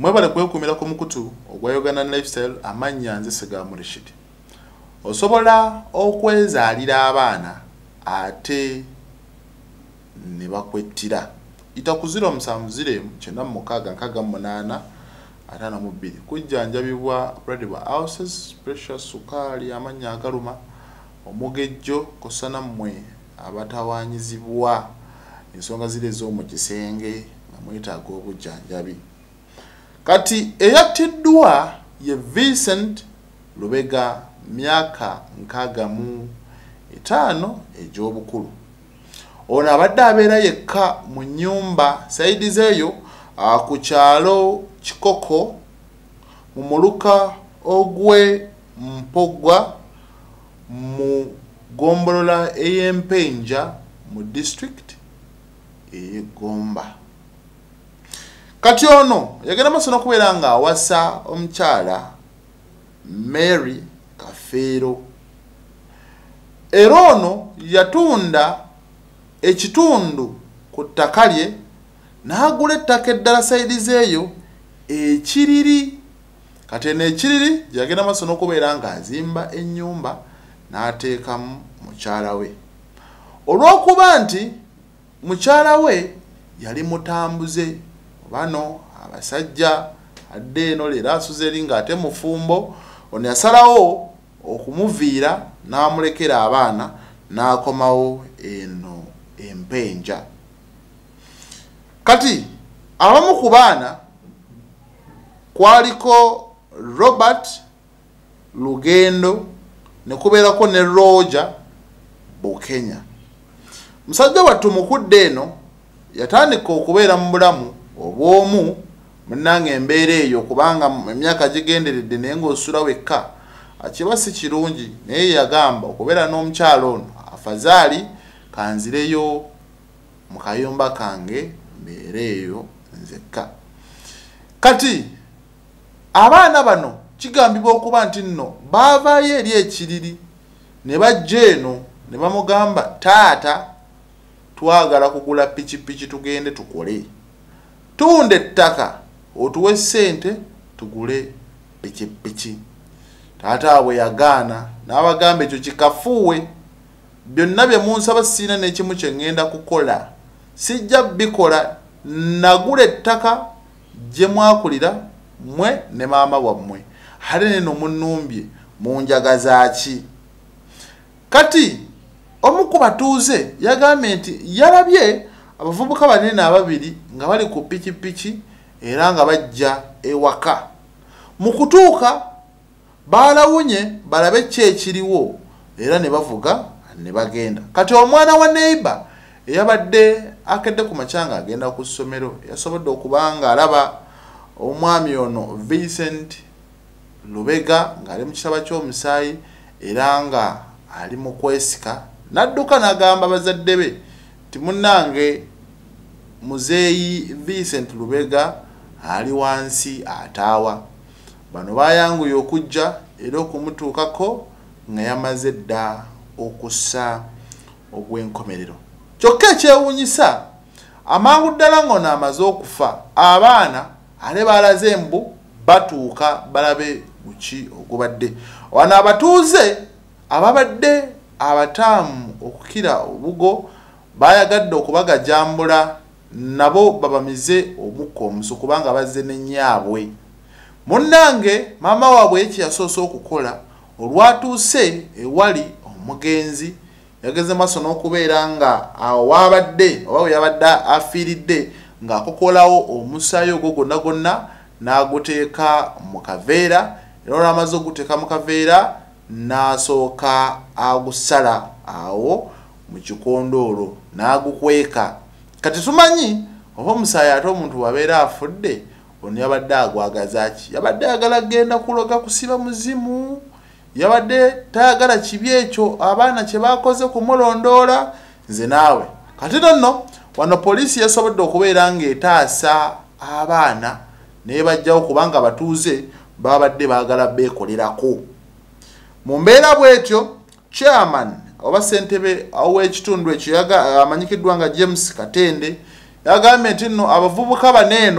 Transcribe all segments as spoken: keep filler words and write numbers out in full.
mwebale kwekumira ku mukutu ogwa Uganda Lifestyle amanya nze Segamu Rashid. Osobola okwezaalira abaana ate ne bakwettira. Itakuzira musanvu zire kyenda mukaga nkaga munana atana mu bbiri. Kujjanjabibwa Bradiba Houses, Precious Sukali amanya agaluma omugejjo kosana mmwe abatawanyizibwa ensonga zire zo mu kisenge nga mwetaaga obujjanjabi. Kati eyattiddwa ye Vincent Lubega myaka nkaga mu etaano egy'obukulu. Ono abadde abeera yekka mu nnyumba saidi zeeyo ku kyalo Kikoko mu muluka ogwe Mpogwa mu gombolola ey'Empenja mu district ey'Egomba. Kati ono yagenda maaso n'okubeera nga awasa omukyala Mary Kafeero. Era ono yatunda ekitundu ku ttaka lye n'agula ettaka eddala saidi zeeyo ekiriri. Kati eno ekiriri gyagenda maaso n'okubeera nga azimba ennyumba n'ateekamu mukyala we. Olw'okuba nti mukyala we yali mutambuze bano abasajja adde eno leero asuze eri ng'ate mufumbo, ono yasalawo okumuviira n'amulekera abaana n'akomawo eno Empenja. Kati abamu ku baana kwaliko Robert Lugendo ne kubeerako ne Roger Bukenya. Musajja wattu mukudde eno yatandika okubeera mu bulamu obw'omu munnange embeera eyo kubanga emyaka gigenderedde naye ng'osula wekka akiba si kirungi, naye yagamba okubeera n'omukyalo ono afazaali kanzireyo mu kayumba kange mbeera eyo nzekka. Kati abaana bano kigambibwa okuba nti nno baavaayo eri ekiriri ne bajja eno ne bamugamba taata twagala kugula pikipiki tugende tukole, tunda ettaka otuwe ssente tugule pikipiki. Taata bwe yagaana n'abagamba ekyo kikafuuwe, byonna bye munsaba sina n'ekimu kye ngenda kukola, sijja bikola, nagula ettaka gye mwakulira mwe ne maama wammwe, ate neno munnumbye munjagaza ki? Kati omu ku batuuze yagambye nti yalabye abavubuka banene ababiri nga bali ku pikipiki era nga bajja ewaka. Mu kutuuka baalawunye balabe ki ekiriwo era ne bavuga ne bagenda. Kati omwana wa neighbor eyabadde akedde ku makyanga agenda ku ssomero yasobodde okuba nga alaba omwami ono Vincent Lubega ng'ali mu kitaba ky'omusaayi era nga ali mu kwesika, n'adduka n'agamba bazadde be nti munnange muzeeyi Vincent Lubega ali wansi ataawa. Bano bayanguye okujja era okumutuukako nga yamaze dda okussa ogw'enkomerero. Kyokka ekyewuunyisa amangu ddala ng'ono amaze okufa, abaana ale baalaze mbu batuuka balabe buki ogubadde. Wano abatuuze ababadde abataamu okukira obugo bayagadde okubagajambula nabo babamize omukka omusu kubanga bazze n'ennyaabwe. Munnange maama waabwe eki yasoose okukola olwatuuse ewali omugenzi yageze maaso n'okubeera nga awo waabadde oba we yabadde afiiridde ng'akokolawo omusaayi ogwo gwonna gwonna n'aguteeka mu kaveera, era olw'amaze oguteeka mu kaveera n'asooka agusala awo mu kikondoolo n'agukweka. Kati tumanyi oba omusaayi ate omuntu wabeera afudde ono yabadde agwagaza ki? Yabadde ayagala genda kuloga kusiba muzimu, yabadde tayagala kibi ekyo abaana kye bakoze kumulondoola. Nze naawe kati nno wano poliisi yasobodde okubeera ng'etaasa abaana naye bajjawo kubanga batuuze babadde baagala beekolerako. Mu mbeera bw'etyo chairman oba ssentebe ow'ekitundu ekyo amanyikiddwa nga James Katende yagambye nti nno abavubuka baneeno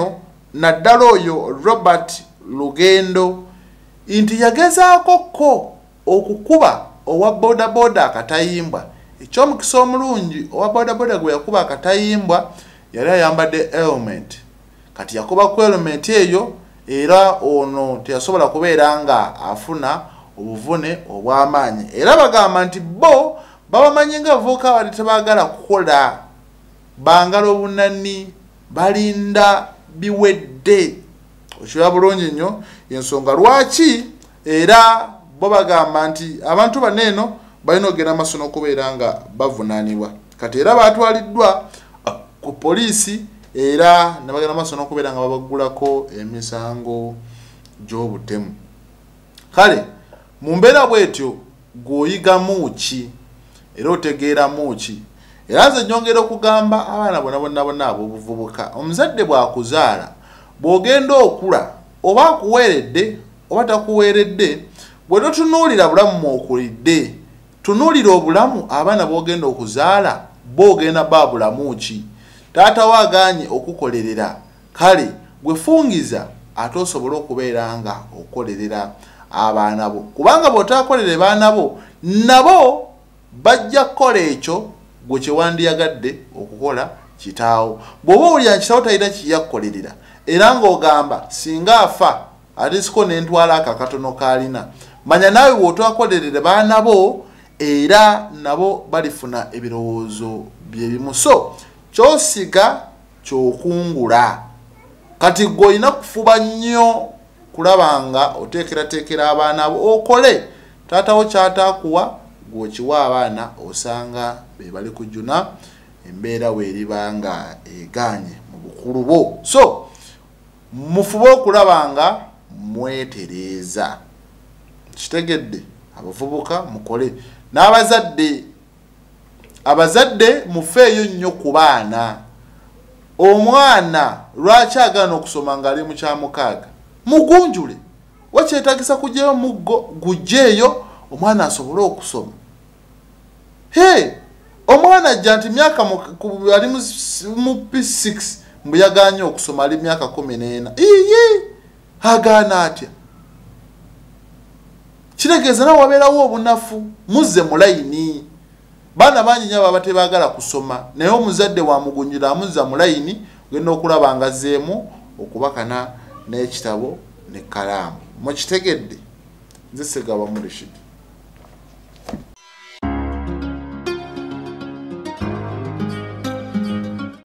naddala oyo Robert Lugendo nti yagezaako ko okukuba owa boda boda akatayimbwa. Ekyomukisa omulungi owa boda boda gwe yakuba akatayimbwa yali ayambadde helmet. Kati yakuba ku helmet eyo era ono teyasobola kubeera nga afuna obuvune obw'amaanyi. Era bagamba nti bo babamanyi nga abavubuka bali tebaagala kukola bangala obunani balinda biwedde. Okiwa bulungi nnyo ensonga lwaki era bo bagamba nti abantu baneeno balina okugenda maaso n'okubeera nga bavunaanibwa. Kati era baatwaliddwa ku poliisi era ne bagenda maaso n'okubeera nga babagulako emisango gy'obutemu. Kale mu mbeera bw'etyo gw'oyigamu ki era otegeeramu ki? Era nze nnyongera okugamba abaana bonna bonna bonna ab'obuvubuka, omuzadde bw'akuzaala bw'ogenda okula oba akuweeredde oba takuweeredde, bwe totunuulira bulamu mw'okulidde, tunuulira obulamu abaana bw'ogenda okuzaala boogenda baabulamu ki? Taata we agaanye okukolerera, kale gwe fungiza ate osobole okubeera nga okolerera abaana bo, kubanga bw'otaakolere baana bo nabo bajja kukola ekyo gwe kye wandiyagadde okukola kitaawo. Bw'oba owulira kitaawo talina kiyakkolerera era ng'ogamba singa afa ate siko ne ntwala akakatono k'alina, manya naawe bw'otaakolerere baana bo era nabo balifuna ebirowoozo bye bimu. So ky'osiga ky'okungula. Kati gwe olina kufuba nnyo kulaba nga oteekerateekera abaana bo okole taatawo ky'ataakuwa gwokiwa abaana osanga be bali kujuna embeera weeriba nga egaanye mu bukulu bwo. So mufube okulaba nga mwetereeza. Kitegedde abavubuka mukole n'abazadde. Abazadde mufeeyo nnyo ku baana. Omwana lwaki agaana okusoma ng'ali mu kyamukaaga mugunjule, wakyetagisa kugyayo muggo gujjeeyo omwana asobole okusoma. Hey, omwana ajja nti myaka ali mu P six mbu yagaanye okusoma ali myaka kumi n'ena. Iye agaana atya? Kitegeeza nawe wabeerawo obunafu, muzze mu layini. Baana bangi nnyo baba tebaagala kusoma naye omuzadde wamugunjira amuzza mu layini ogenda okulaba nga azzeemu okubakana n'ekitabo n'ekkalaamu. Mukitegedde? Nze Ssemaka Murishi.